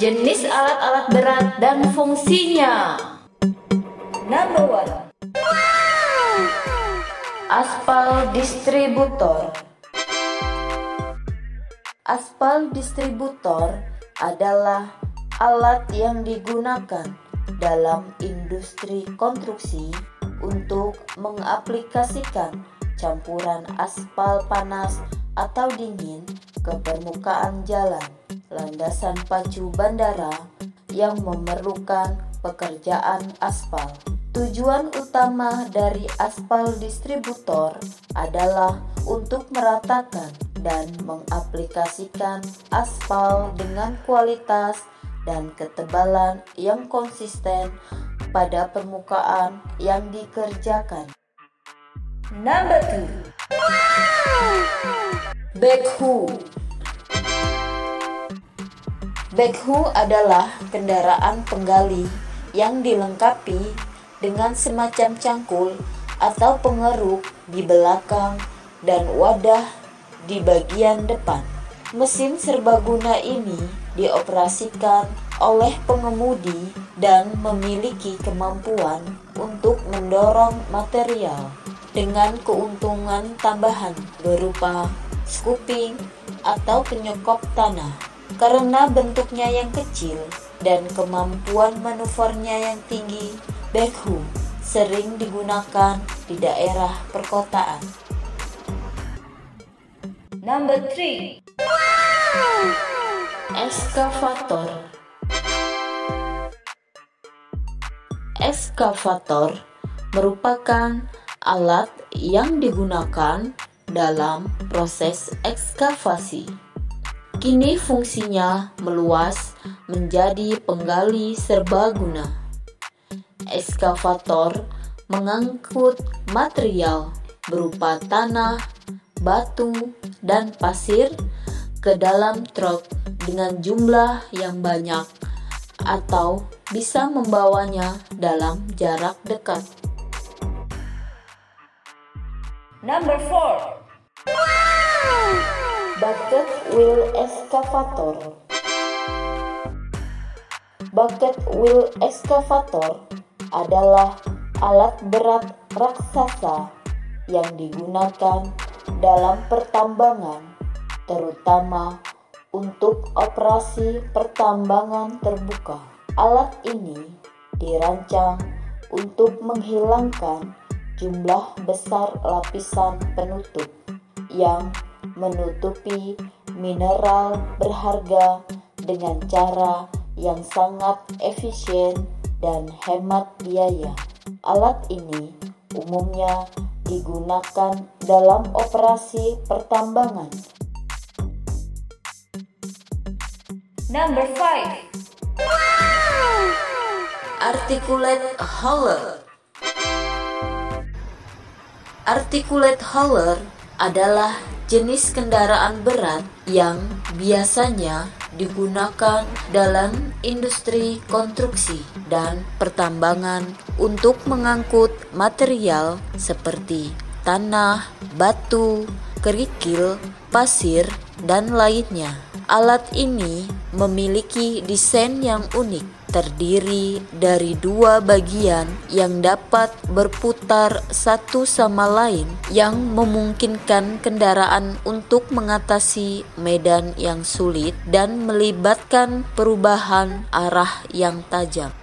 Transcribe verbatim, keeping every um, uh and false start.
Jenis alat-alat berat dan fungsinya. Number one. Aspal distributor. Aspal distributor adalah alat yang digunakan dalam industri konstruksi untuk mengaplikasikan campuran aspal panas atau dingin ke permukaan jalan, landasan pacu bandara yang memerlukan pekerjaan aspal. Tujuan utama dari aspal distributor adalah untuk meratakan dan mengaplikasikan aspal dengan kualitas dan ketebalan yang konsisten pada permukaan yang dikerjakan. Number two. Backhoe. Backhoe adalah kendaraan penggali yang dilengkapi dengan semacam cangkul atau pengeruk di belakang dan wadah di bagian depan. Mesin serbaguna ini dioperasikan oleh pengemudi dan memiliki kemampuan untuk mendorong material dengan keuntungan tambahan berupa scooping atau penyekop tanah. Karena bentuknya yang kecil dan kemampuan manuvernya yang tinggi, backhoe sering digunakan di daerah perkotaan. Number three. Ekskavator. Ekskavator merupakan alat yang digunakan dalam proses ekskavasi. Kini fungsinya meluas menjadi penggali serbaguna. Ekskavator mengangkut material berupa tanah, batu, dan pasir ke dalam truk dengan jumlah yang banyak atau bisa membawanya dalam jarak dekat. Number four. Bucket wheel excavator. Bucket wheel excavator adalah alat berat raksasa yang digunakan dalam pertambangan, terutama untuk operasi pertambangan terbuka. Alat ini dirancang untuk menghilangkan jumlah besar lapisan penutup yang menutupi mineral berharga dengan cara yang sangat efisien dan hemat biaya. Alat ini umumnya digunakan dalam operasi pertambangan. Number five. Articulate hauler. Articulate hauler adalah jenis kendaraan berat yang biasanya digunakan dalam industri konstruksi dan pertambangan untuk mengangkut material seperti tanah, batu, kerikil, pasir, dan lainnya. Alat ini memiliki desain yang unik, terdiri dari dua bagian yang dapat berputar satu sama lain yang memungkinkan kendaraan untuk mengatasi medan yang sulit dan melibatkan perubahan arah yang tajam.